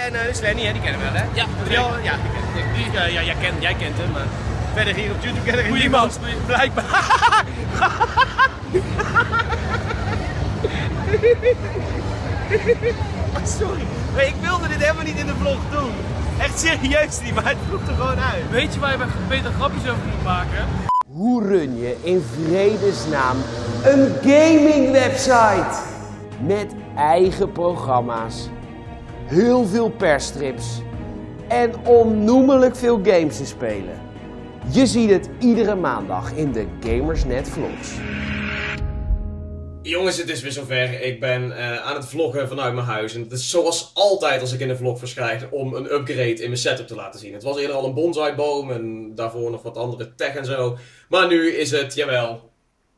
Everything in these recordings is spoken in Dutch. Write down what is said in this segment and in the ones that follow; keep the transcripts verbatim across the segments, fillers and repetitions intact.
en uh, dus Lenny, hè, die kennen we wel, hè? Ja, die al, ja, die, die, uh, ja jij, kent, jij kent hem, maar verder hier op YouTube kennen we niemand. Blijkbaar. Oh, sorry, nee, ik wilde dit helemaal niet in de vlog doen. Echt serieus niet, maar het vloegt er gewoon uit. Weet je waar je beter grapjes over moet maken? Hoe run je in vredesnaam een gaming website? Met eigen programma's, heel veel persstrips en onnoemelijk veel games te spelen. Je ziet het iedere maandag in de Gamersnet Vlogs. Jongens, het is weer zover. Ik ben uh, aan het vloggen vanuit mijn huis. En het is zoals altijd als ik in een vlog verschijn om een upgrade in mijn setup te laten zien. Het was eerder al een bonsaiboom en daarvoor nog wat andere tech en zo. Maar nu is het, jawel,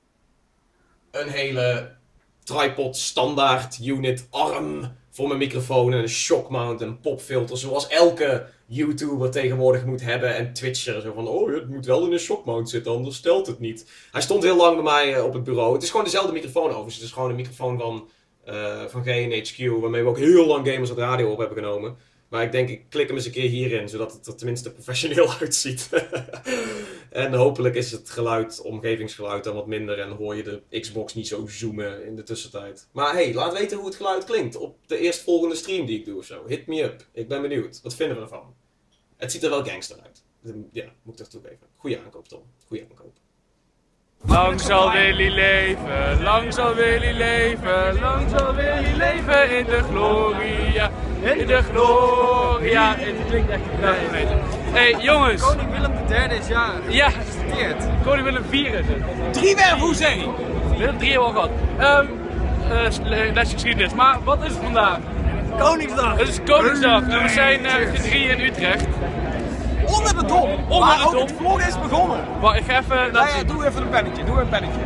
een hele tripod standaard unit arm voor mijn microfoon en een shock mount en een popfilter. Zoals elke YouTuber tegenwoordig moet hebben en Twitcher. Zo van, oh, het moet wel in een shock mount zitten, anders stelt het niet. Hij stond heel lang bij mij uh, op het bureau. Het is gewoon dezelfde microfoon overigens. Het is gewoon een microfoon van, uh, van G N H Q, waarmee we ook heel lang Gamers op de radio op hebben genomen. Maar ik denk, ik klik hem eens een keer hierin, zodat het er tenminste professioneel uitziet. En hopelijk is het geluid, omgevingsgeluid dan wat minder en hoor je de Xbox niet zo zoomen in de tussentijd. Maar hey, laat weten hoe het geluid klinkt op de eerstvolgende stream die ik doe of zo. Hit me up. Ik ben benieuwd. Wat vinden we ervan? Het ziet er wel gangster uit. Ja, moet ik toch toegeven. Goeie aankoop, Tom. Goeie aankoop. Lang zal Willy leven, lang zal Willy leven, lang zal Willy leven in de gloria, in de gloria. Het klinkt echt geweldig. Hé hey, jongens. Koning Willem de derde is jarig. Ja. Gefeliciteerd. Koning Willem de vierde is het. Driewerf, hoezee! Willem drie hebben we al gehad. Um, uh, lesje geschiedenis, maar wat is het vandaag? Koningsdag. Het is Koningsdag en we zijn uh, met z'n drieën in Utrecht. Onder de dom. Onder maar de ook dom. het vlog is begonnen. Wacht, ik ga even laten Ja, ja, zien. doe even een pennetje. Doe een pennetje.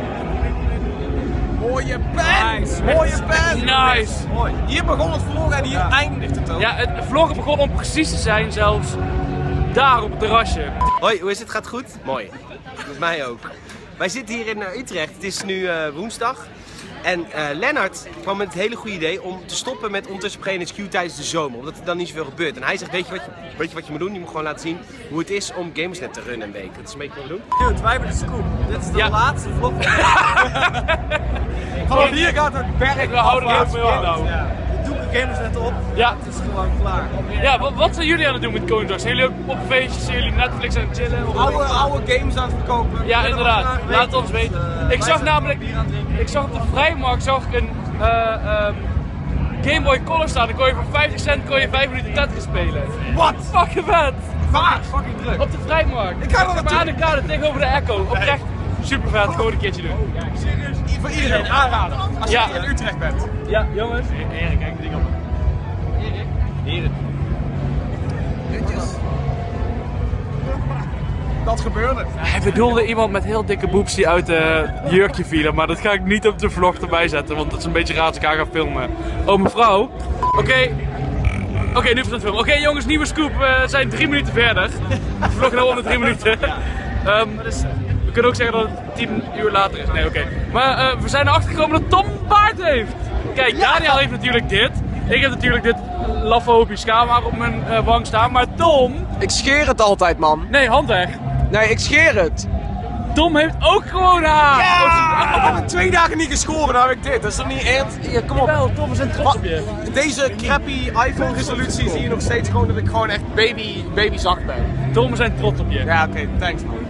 Mooie pen. Nice. Mooie pen. Nice. Mooi. Hier begon het vlog en hier ja. eindigt het ook. Ja, het vloggen begon om precies te zijn zelfs daar op het terrasje. Hoi, hoe is het? Gaat goed? Mooi. Met mij ook. Wij zitten hier in uh, Utrecht. Het is nu uh, woensdag. En uh, Lennart kwam met het hele goede idee om te stoppen met ondertussen op G N H Q tijdens de zomer. Omdat er dan niet zoveel gebeurt. En hij zegt, weet je, wat je, weet je wat je moet doen? Je moet gewoon laten zien hoe het is om Gamersnet te runnen een week. Dat is een beetje wat we doen. Dude, wij hebben de scoop. Dit is de ja. laatste vlog. Vanaf hier gaat het berg. We houden er heel veel aan nou. Ja. We doen de Gamersnet op. Ja. Het is gewoon klaar. Ja, wat, wat zijn jullie aan het doen met Koningsdag? Zijn jullie ook op feestjes? Zijn jullie Netflix aan het chillen? Of oude, oude games aan het verkopen. Ja, inderdaad. Laat het ons weten. Uh, ik zag namelijk, ik zag op de Vrijmarkt zag ik een uh, um, Game Boy Color staan. Dan kon je voor vijftig cent kon je vijf minuten Tetris spelen. Wat? Fucking vet! Waar? Fucking druk. Op de Vrijmarkt. Ik ga er naartoe. aan de kade tegenover de Echo. Oprecht super vet. Gewoon een keertje doen. Serieus? Voor iedereen aanraden. Als je ja. in Utrecht bent. Ja, jongens. Erik, kijk de ding op. Erik? Erik. Netjes. Dat gebeurde. Hij bedoelde iemand met heel dikke boeps die uit het uh, jurkje vielen, maar dat ga ik niet op de vlog erbij zetten, want dat is een beetje raar als ik haar ga filmen. Oh mevrouw. Oké. Okay. Oké, okay, nu is het filmen. Oké okay, jongens, nieuwe scoop. We uh, zijn drie minuten verder. De vlog nou onder drie minuten. Um, we kunnen ook zeggen dat het tien uur later is. Nee, oké. Okay. Maar uh, we zijn erachter gekomen dat Tom een baard heeft. Kijk, Daniel heeft natuurlijk dit. Ik heb natuurlijk dit laffe hoopje schaamhaar op mijn uh, wang staan, maar Tom... Ik scheer het altijd, man. Nee, hand weg. Nee, ik scheer het. Tom heeft ook gewoon haar. Ja! Ik heb het twee dagen niet geschoren, nou heb ik dit. Dat is toch niet echt? Ja, kom op. Jawel, Tom, we zijn trots op je. Deze crappy iPhone resolutie zie je nog steeds gewoon dat ik gewoon echt baby, baby zacht ben. Tom, we zijn trots op je. Ja, oké, okay, thanks man.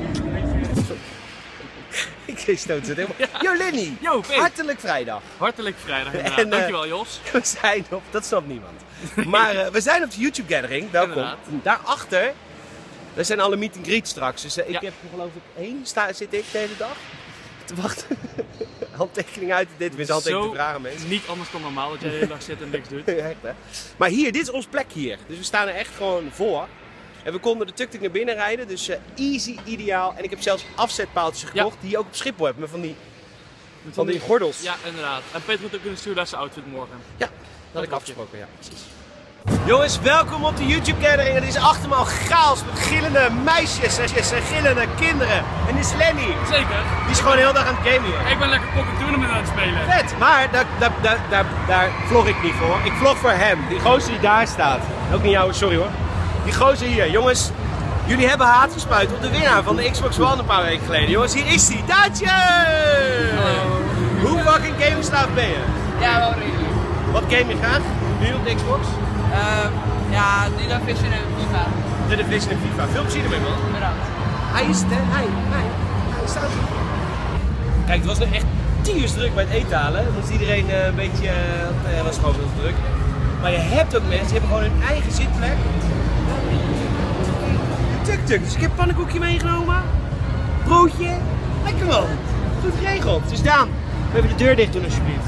Ik stoot het helemaal. Ja. Yo Lenny, Yo, Pete. Hartelijk vrijdag. Hartelijk vrijdag inderdaad. En, uh, dankjewel Jos. We zijn op, dat snapt niemand. Maar uh, we zijn op de YouTube Gathering, welkom. Inderdaad. Daarachter, daar zijn alle meet and greets straks. Dus uh, ik ja. heb geloof ik één, sta, zit ik de hele dag te wachten. Handtekening uit, dit is handtekening te vragen mensen. Niet anders dan normaal dat jij de hele dag zit en niks doet. Echt, hè? Maar hier, dit is ons plek hier. Dus we staan er echt gewoon voor. En we konden de tuk-tuk naar binnen rijden, dus uh, easy, ideaal. En ik heb zelfs afzetpaaltjes gekocht ja. die je ook op Schiphol hebt, met van die, met van die gordels. Ja, inderdaad. En Peter moet ook een stewardess outfit morgen. Ja, dat had ik afgesproken, ja, precies. Jongens, welkom op de YouTube gathering. Het is achter me al chaos met gillende meisjes en gillende kinderen. En dit is Lenny. Zeker. Die is gewoon de hele dag aan het gamen hier. Ik ben lekker Pocket Tournament aan het spelen. Vet, maar daar, daar, daar, daar, daar vlog ik niet voor. Ik vlog voor hem. Die gozer die daar staat. Ook niet jou, sorry hoor. Die gozer hier. Jongens, jullie hebben haat gespuit op de winnaar van de Xbox One een paar weken geleden. Jongens, hier is hij. Daatje! Hoe fucking gameverslaafd ben je? Ja, wel redelijk. Wat game je graag? Nu op de Xbox? Uh, ja, die Division en FIFA. De Division en FIFA. Veel plezier ermee, man. Bedankt. Hij is het, hè? Hij, hij. Hij staat er. Kijk, het was nog echt tiers druk bij het eten halen. Dus iedereen uh, een beetje, uh, uh, was gewoon heel druk. Maar je hebt ook mensen, die hebben gewoon hun eigen zitplek. Tuk-tuk. Dus ik heb een pannenkoekje meegenomen. Broodje. Lekker man. Goed geregeld. Dus Daan, even de deur dicht doen alsjeblieft.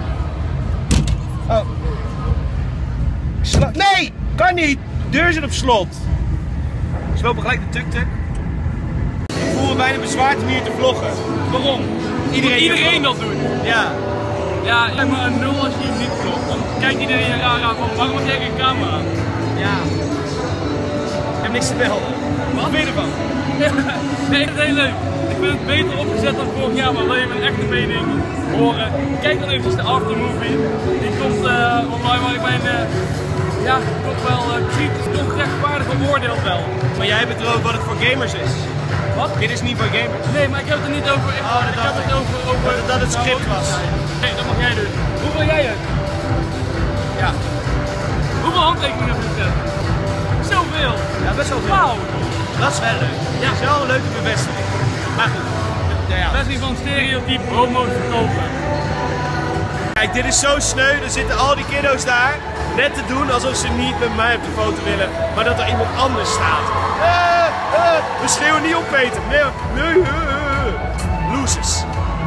Oh. Sla nee! Kan niet! De deur zit op slot. Dus we lopen gelijk de tuk-tuk. Ik voel me bijna bezwaard om hier te vloggen. Waarom? Iedereen, iedereen dat doen? Ja. Ja, ik maar een nul als je hem niet vlogt. Dan kijkt iedereen je raar aan van waarom heb jij geen camera? Ja. Ik heb niks te melden. Wat vind je ervan? Nee, dat is heel leuk. Ik vind het beter opgezet dan vorig jaar, maar wil je mijn echte mening horen? Kijk dan eventjes de aftermovie. Die komt uh, online, maar ik ben uh, ja, toch wel uh, kritisch, toch rechtvaardig beoordeeld wel. Maar jij hebt het erover wat het voor gamers is. Wat? Dit is niet voor gamers. Nee, maar ik heb het er niet over. Ik, Oh, ik heb het over, over dat, dat het script was. Nee, dat mag jij doen. Hoeveel jij het? Ja. Hoeveel handtekeningen heb je gezet? Zoveel! Ja, best wel veel. Wauw! Dat is wel leuk. Ja. Dat is wel een leuke bevestiging. Maar goed. Ja, ja. Best niet van stereotype homo's verkopen. Kijk, dit is zo sneu. Er zitten al die kiddo's daar. Net te doen alsof ze niet met mij op de foto willen. Maar dat er iemand anders staat. Uh, uh, we schreeuwen niet op Peter. Nee, nee, uh, uh. Losers.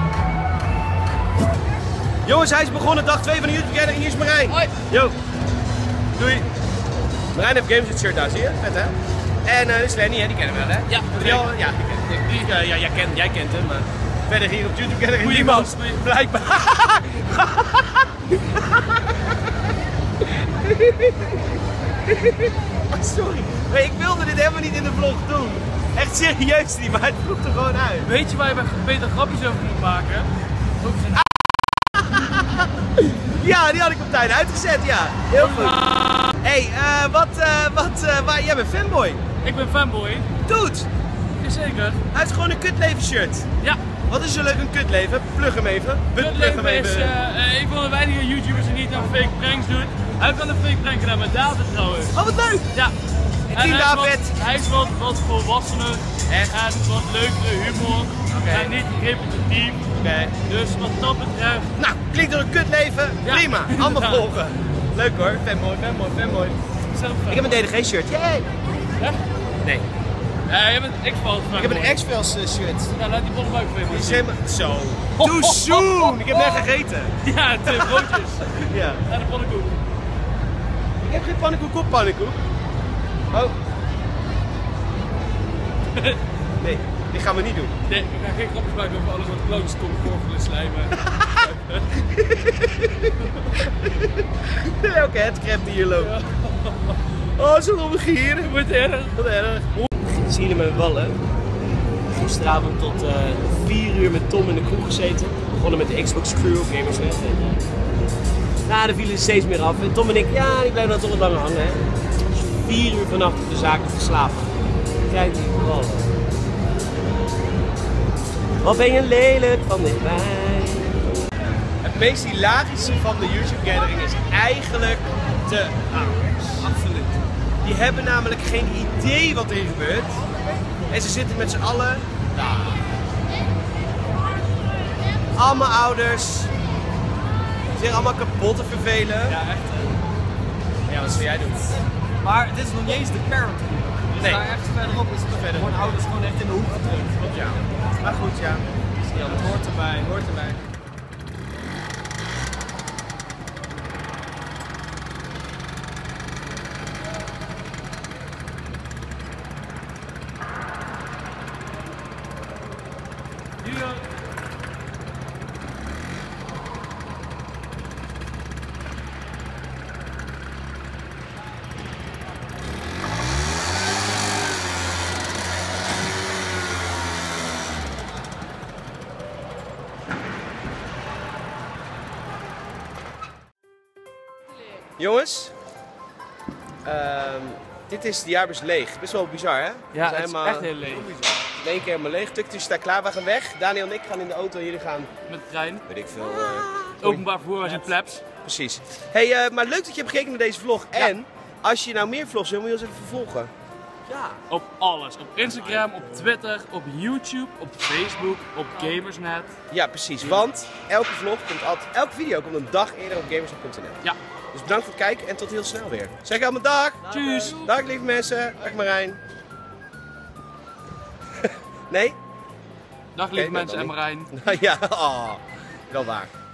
Jongens, hij is begonnen. Dag twee van de YouTube gathering. Hier is Marijn. Hoi. Yo. Doei. Marijn heeft Games het shirt aan, zie je? Vet hè? En uh, dit is Lenny, hè? Die kennen we wel hè? Ja. Die al, ja, die ken, die, uh, ja jij, kent, jij kent hem, maar verder hier op YouTube gathering Goeie niemand. gast. Blijkbaar. Oh, sorry. Nee, ik wilde dit helemaal niet in de vlog doen. Echt serieus niet, maar het vloegt er gewoon uit. Weet je waar je beter grapjes over moet maken? Over zijn Ja, die had ik op tijd uitgezet, ja. Heel goed. Hey, uh, wat, uh, wat, uh, waar, jij bent fanboy. Ik ben fanboy. Dude, Jazeker. hij heeft gewoon een kutleven shirt. Ja. Wat is zo leuk een kutleven? Plug hem even. Plug Het hem leven is even. uh, een van de weinige YouTubers die niet aan fake pranks doet. Hij heeft wel een fake prank gedaan met David trouwens. Oh, wat leuk. Ja. En Team hij is David. Wat, hij is wat, wat volwassener. Echt? En wat leukere humor. Oké. En niet repetitief. Oké. Okay. Dus wat dat betreft. Nou, klinkt door een kutleven. Ja. Prima. Allemaal Ja. volgen. Leuk hoor. Fanboy, fanboy, fanboy. Zelf Ik heb een D D G shirt. Yay. Ja? Nee. Ja, je bent een X-Files fan. Ik heb een X-Files uh, shirt. Ja, laat die bollenbuik voor je Die maar is zien. helemaal... Zo. Too soon. Ik heb net gegeten. Ja, twee broodjes. Ja. En een pannenkoek. Ik heb geen pannenkoek op pannenkoek. Oh. Nee, dit gaan we niet doen. Nee, ik ga geen grapjes maken over alles wat kloot stond, gorgelen, slijmen. Elke headcrab die hier loopt. Oh, zo om gieren. Wat erg. Wat erg. Zien jullie me wallen? Gisteravond tot uh, vier uur met Tom in de kroeg gezeten. We begonnen met de Xbox Crew op Gamersnet. Nou, er vielen er steeds meer af. En Tom en ik, ja, die blijven dan toch wat langer hangen. Hè. Dus vier uur vannacht op de zaak geslapen. Kijk die wallen. Wat ben je lelijk van dichtbij. Het meest hilarische van de YouTube gathering is eigenlijk de ouders. Absoluut. Die hebben namelijk geen idee wat er gebeurt. En ze zitten met z'n allen daar. Allemaal ouders. Ze zijn allemaal kapot te vervelen. Ja, echt. Hè. Ja, wat zou jij doen? Maar dit is nog niet eens de parent group. Dus Nee. daar ergens verderop is het Verder. gewoon ouders gewoon echt in de hoek gedrukt. Ja. Maar goed, ja. Het hoort erbij. Hoort erbij. Jongens, ehm, dit is de jaarbus leeg. Best wel bizar, hè? Ja, We het zijn is helemaal echt heel leeg. in één keer helemaal leeg. Tuktus staat klaar, we gaan weg. Daniel en ik gaan in de auto, jullie gaan, Met de trein. weet ik veel. eh, Openbaar vervoer, wij zijn plebs. Precies. Hey, eh, maar leuk dat je hebt gekeken naar deze vlog. En als je nou meer vlogs wil, moet je ons even vervolgen. Ja. Op alles. Op Instagram, op Twitter, op YouTube, op Facebook, op Gamersnet. Ja, precies. Want elke vlog komt altijd, elke video komt een dag eerder op gamersnet punt n l. Ja. Dus bedankt voor het kijken en tot heel snel weer. Zeg allemaal dag! Tjus. Dag lieve mensen. Dag Marijn. Nee? Dag lieve Oké, mensen dan en Marijn. ja, oh, wel waar.